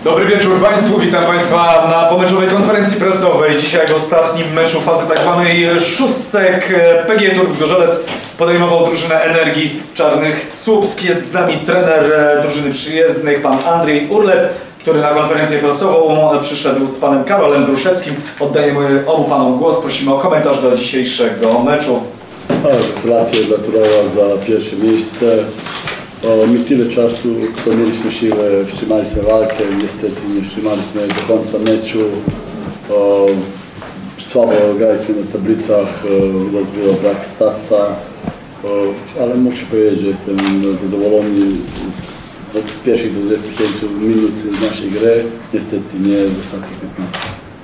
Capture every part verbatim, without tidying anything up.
Dobry wieczór Państwu, witam Państwa na pomeczowej konferencji prasowej. Dzisiaj w ostatnim meczu fazy tak zwanej szóstek P G Turk Zgorzelec podejmował drużynę Energii Czarnych Słupsk. Jest z nami trener drużyny przyjezdnych, pan Andrzej Urlep, który na konferencję prasową przyszedł z panem Karolem Bruszeckim. Oddajemy obu panom głos, prosimy o komentarz do dzisiejszego meczu. A, gratulacje dla Turowa za pierwsze miejsce. O, my tyle czasu, to mieliśmy siłę, wstrzymaliśmy walkę, niestety nie wstrzymaliśmy do końca meczu. O, słabo graliśmy na tablicach, widać było brak staca, o, ale muszę powiedzieć, że jestem zadowolony z pierwszych dwudziestu pięciu minut naszej gry, niestety nie z ostatnich piętnastu.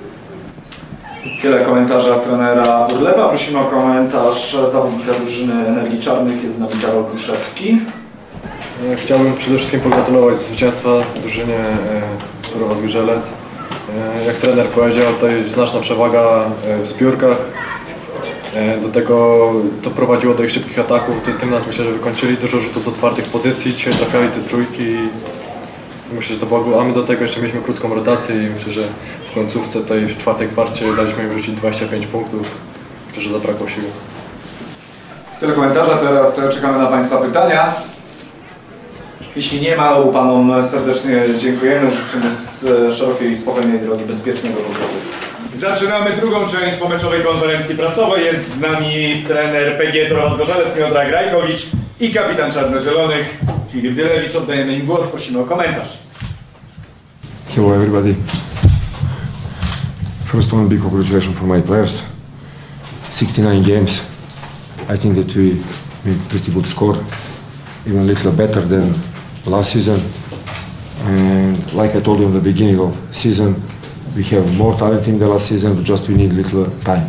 Tyle komentarza trenera Urlepa. Prosimy o komentarz zawodnika drużyny Energii Czarnych. Jest z nami Karol Bruszecki. Chciałbym przede wszystkim pogratulować zwycięstwa drużynie Turowa Zgorzelec. Jak trener powiedział, to jest znaczna przewaga w zbiórkach. Do tego to prowadziło do ich szybkich ataków. Tym nas myślę, że wykończyli dużo rzutów z otwartych pozycji. Dzisiaj trafiali te trójki. Myślę, że to było, a my do tego jeszcze mieliśmy krótką rotację i myślę, że w końcówce tej w czwartej kwarcie daliśmy im rzucić dwadzieścia pięć punktów. Myślę, że zabrakło siły. Tyle komentarza, teraz czekamy na Państwa pytania. Jeśli nie ma, obu panom serdecznie dziękujemy. Życzymy szerokiej i spokojnej drogi, bezpiecznego ruchu. Zaczynamy drugą część pomeczowej konferencji prasowej. Jest z nami trener P G Turowa Zgorzelec, Miodrag Rajkowicz i kapitan Czarno-Zielonych Filip Dylewicz. Oddajemy im głos, prosimy o komentarz. Hello everybody. First one, big congratulations for my players. sixty-nine games. I think that we made pretty good score, even a little better than last season. And like I told you in the beginning of season, we have more talent in the last season, but just we need little time.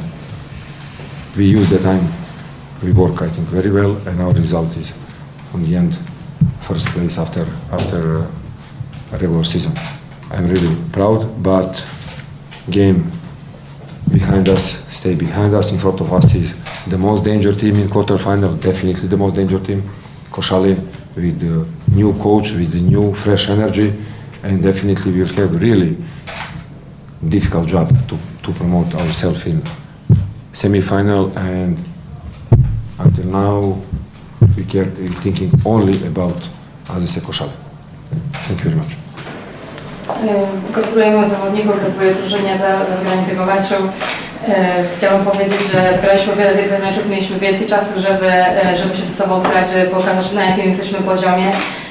We use the time. We work, I think, very well, and our result is, on the end, first place after after uh, a regular season. I'm really proud, but game behind us, stay behind us. In front of us is the most danger team in quarterfinal, definitely the most danger team. Koszalin with the new coach, with the new fresh energy, and definitely we'll have really difficult job to, to promote ourselves in semi-final, and until now we care, we're thinking only about A Z S Koszalin. Thank you very much. Gratulujemy zawodnikom, gratuluję drużynie za, za wygranie tego meczu. Chciałam powiedzieć, że zgraliśmy wiele więcej meczów, mieliśmy więcej czasu, żeby, żeby się ze sobą zgrać, żeby pokazać, na jakim jesteśmy poziomie.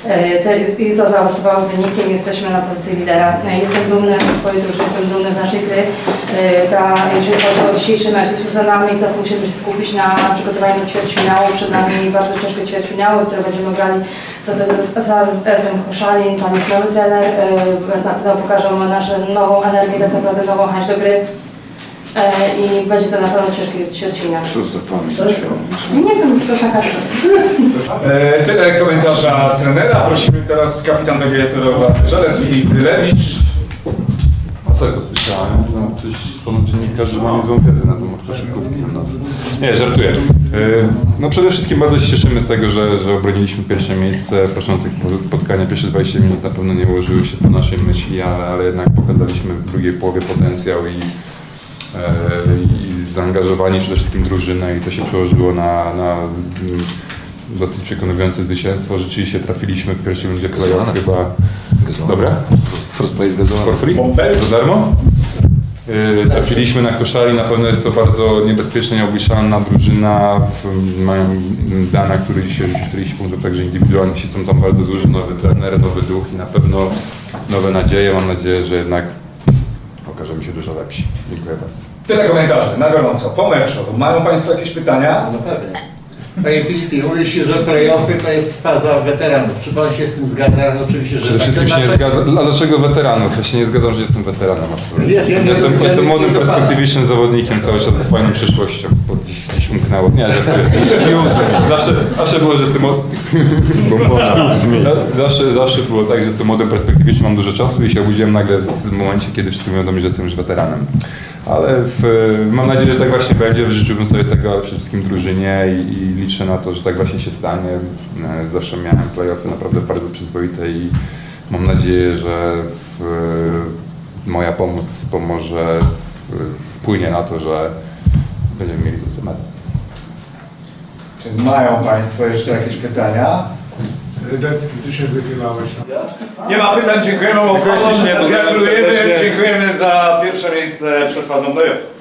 I to zaowocowało wynikiem, jesteśmy na pozycji lidera. Jestem dumny ze swojej drużyny, jestem dumny z naszej gry. Ta, jeżeli chodzi o dzisiejszy mecz, jest już za nami, to musimy się skupić na przygotowaniu do ćwierćfinału. Przed nami bardzo ciężkie ćwierćfinały, które będziemy grali za S M Koszalin. Tam jest nowy trener, na pewno pokażemy naszą nową energię, tak naprawdę nową chęć do gry. I będzie to na pewno ciężkie ćwierćfinał. Co za pamięć? Nie wiem, to taka e, Tyle komentarza trenera. Prosimy teraz kapitan P G Turowa Zgorzelec Filip Dylewicz. Masakra słyszałem, no ktoś ponoć dziennikarze mają złą wiedzę na temat koszykówki. No. Nie, żartuję. No przede wszystkim bardzo się cieszymy z tego, że, że obroniliśmy pierwsze miejsce. Początek spotkania, pierwsze dwadzieścia minut na pewno nie ułożyły się po naszej myśli, ale, ale jednak pokazaliśmy w drugiej połowie potencjał i i zaangażowanie przede wszystkim drużyny, i to się przełożyło na, na dosyć przekonujące zwycięstwo. Rzeczywiście trafiliśmy w pierwszej rundzie playoff chyba... Dobra? First place gazowana. For free? Za darmo? Yy, trafiliśmy na Koszali, na pewno jest to bardzo niebezpieczna, nieobliczalna drużyna. W, mają Dana, który dzisiaj rzucił czterdzieści punktów, także indywidualnie się są tam bardzo złoży, nowy trener, nowy duch i na pewno nowe nadzieje. Mam nadzieję, że jednak okażemy się dużo lepsi. Dziękuję bardzo. Tyle komentarzy na gorąco po meczu. Mają Państwo jakieś pytania? No pewnie. Panie Filipie, mówi się, że play-offy to jest faza weteranów. Czy Pan się z tym zgadza? Oczywiście, że Przede wszystkim się nie zgadzam. A dlaczego weteranów? Ja się nie zgadzam, że jestem weteranem. Jestem, jestem, jestem młodym, perspektywicznym zawodnikiem cały czas ze swoją przyszłością. Bo dziś, dziś umknęło. Nie, żartuję. Zawsze, zawsze było, że jestem zawsze, zawsze było tak, że jestem młodym, perspektywicznym, mam dużo czasu i się obudziłem nagle w momencie, kiedy wszyscy mówią do mnie, że jestem już weteranem. Ale w, mam nadzieję, że tak właśnie będzie. Życzyłbym sobie tego, ale przede wszystkim drużynie i, i liczę na to, że tak właśnie się stanie. Zawsze miałem play-offy naprawdę bardzo przyzwoite i mam nadzieję, że w, moja pomoc pomoże, w, wpłynie na to, że będziemy mieli złoty medal. Czy mają Państwo jeszcze jakieś pytania? Rydecki, ty się wychylałeś. Nie ma pytań, dziękujemy. Dziękuję ślicznie, pozdrawiam Gratulujemy, serdecznie. dziękujemy za pierwsze miejsce przed fazą play-off.